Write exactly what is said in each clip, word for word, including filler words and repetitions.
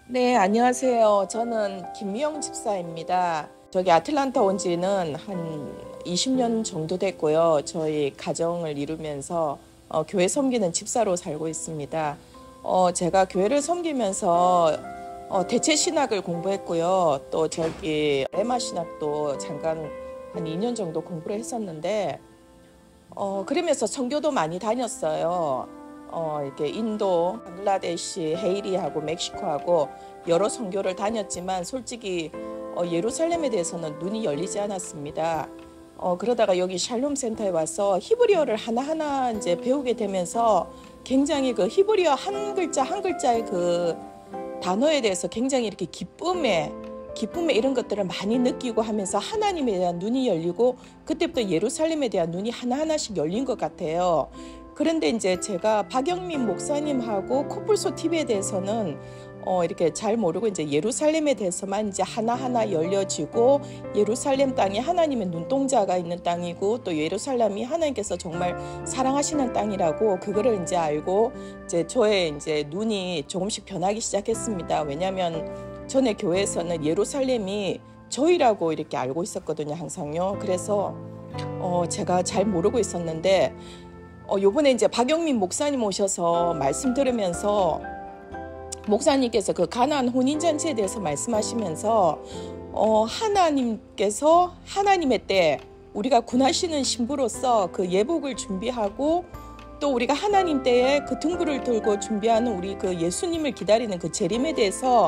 네, 안녕하세요. 저는 김미영 집사입니다. 저기 아틀란타 온 지는 한 이십 년 정도 됐고요. 저희 가정을 이루면서 어, 교회 섬기는 집사로 살고 있습니다. 어, 제가 교회를 섬기면서 어, 대체 신학을 공부했고요. 또 저기 레마 신학도 잠깐 한 이 년 정도 공부를 했었는데 어, 그러면서 선교도 많이 다녔어요. 어, 이렇게 인도, 방글라데시, 헤이리하고 멕시코하고 여러 선교를 다녔지만 솔직히 어, 예루살렘에 대해서는 눈이 열리지 않았습니다. 어, 그러다가 여기 샬롬 센터에 와서 히브리어를 하나하나 이제 배우게 되면서 굉장히 그 히브리어 한 글자 한 글자의 그 단어에 대해서 굉장히 이렇게 기쁨에 기쁨에 이런 것들을 많이 느끼고 하면서 하나님에 대한 눈이 열리고 그때부터 예루살렘에 대한 눈이 하나하나씩 열린 것 같아요. 그런데 이제 제가 박영민 목사님하고 코뿔소 티비에 대해서는 어 이렇게 잘 모르고 이제 예루살렘에 대해서만 이제 하나하나 열려지고 예루살렘 땅이 하나님의 눈동자가 있는 땅이고 또 예루살렘이 하나님께서 정말 사랑하시는 땅이라고 그거를 이제 알고 이제 저의 이제 눈이 조금씩 변하기 시작했습니다. 왜냐하면 전에 교회에서는 예루살렘이 저희라고 이렇게 알고 있었거든요, 항상요. 그래서 어 제가 잘 모르고 있었는데 어 요번에 이제 박영민 목사님 오셔서 말씀 들으면서 목사님께서 그 가나안 혼인잔치에 대해서 말씀하시면서 어 하나님께서 하나님의 때 우리가 군하시는 신부로서 그 예복을 준비하고 또 우리가 하나님 때에 그 등불을 들고 준비하는 우리 그 예수님을 기다리는 그 재림에 대해서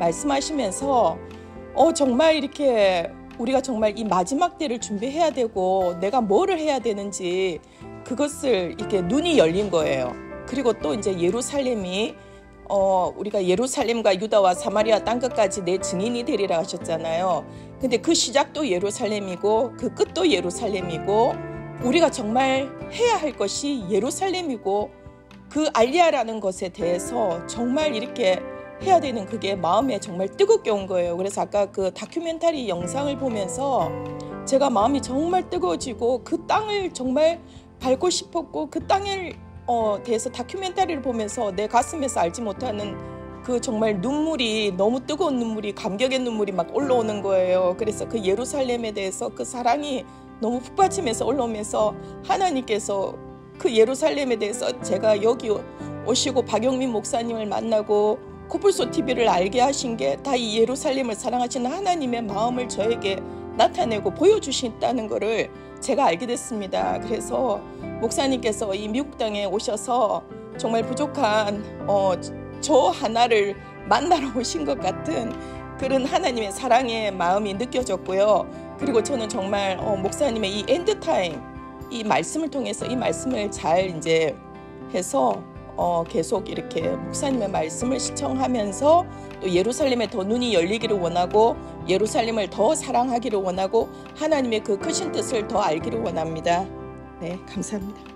말씀하시면서 어 정말 이렇게 우리가 정말 이 마지막 때를 준비해야 되고 내가 뭐를 해야 되는지 그것을 이렇게 눈이 열린 거예요. 그리고 또 이제 예루살렘이 어 우리가 예루살렘과 유다와 사마리아 땅끝까지 내 증인이 되리라 하셨잖아요. 근데 그 시작도 예루살렘이고 그 끝도 예루살렘이고 우리가 정말 해야 할 것이 예루살렘이고 그 알리야라는 것에 대해서 정말 이렇게 해야 되는 그게 마음에 정말 뜨겁게 온 거예요. 그래서 아까 그 다큐멘터리 영상을 보면서 제가 마음이 정말 뜨거워지고 그 땅을 정말 밟고 싶었고 그 땅에 어, 대해서 다큐멘터리를 보면서 내 가슴에서 알지 못하는 그 정말 눈물이 너무 뜨거운 눈물이 감격의 눈물이 막 올라오는 거예요. 그래서 그 예루살렘에 대해서 그 사랑이 너무 북받치면서 올라오면서 하나님께서 그 예루살렘에 대해서 제가 여기 오시고 박영민 목사님을 만나고 코뿔소 티비를 알게 하신 게 다 이 예루살렘을 사랑하시는 하나님의 마음을 저에게 나타내고 보여주신다는 것을 제가 알게 됐습니다. 그래서 목사님께서 이 미국 땅에 오셔서 정말 부족한 어, 저 하나를 만나러 오신 것 같은 그런 하나님의 사랑의 마음이 느껴졌고요. 그리고 저는 정말 어, 목사님의 이 엔드타임 이 말씀을 통해서 이 말씀을 잘 이제 해서 어, 계속 이렇게 목사님의 말씀을 시청하면서 또 예루살렘에 더 눈이 열리기를 원하고 예루살렘을 더 사랑하기를 원하고 하나님의 그 크신 뜻을 더 알기를 원합니다. 네, 감사합니다.